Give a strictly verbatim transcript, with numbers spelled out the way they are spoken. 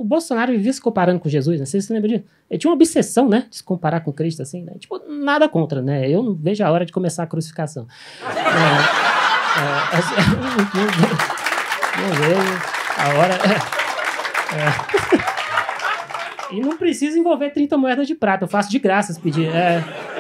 o Bolsonaro vivia se comparando com Jesus, né? Vocês se lembram disso? Ele tinha uma obsessão, né? De se comparar com Cristo, assim, né? Tipo, nada contra, né? Eu não vejo a hora de começar a crucificação. É, é, assim, não vejo a hora... É, é. E não precisa envolver trinta moedas de prata, eu faço de graça se pedir. É...